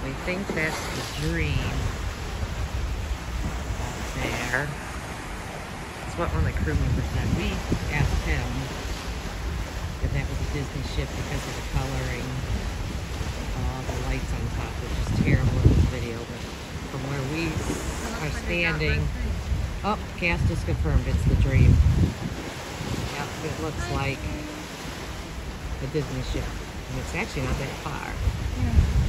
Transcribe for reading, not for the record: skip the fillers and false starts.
We think that's the Dream up there. That's what one of the crew members said. We asked him if that was a Disney ship because of the coloring. The lights on top were just terrible in this video, but from where we are standing, oh, cast is confirmed, it's the Dream. Yep, it looks like a Disney ship, and it's actually not that far. Yeah.